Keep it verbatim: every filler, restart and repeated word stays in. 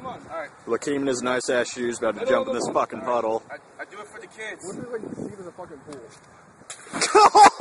come on. All right. Lakeem in his nice ass shoes about to jump in this fucking puddle. I, I do it for the kids. What if it's like perceived as a fucking pool?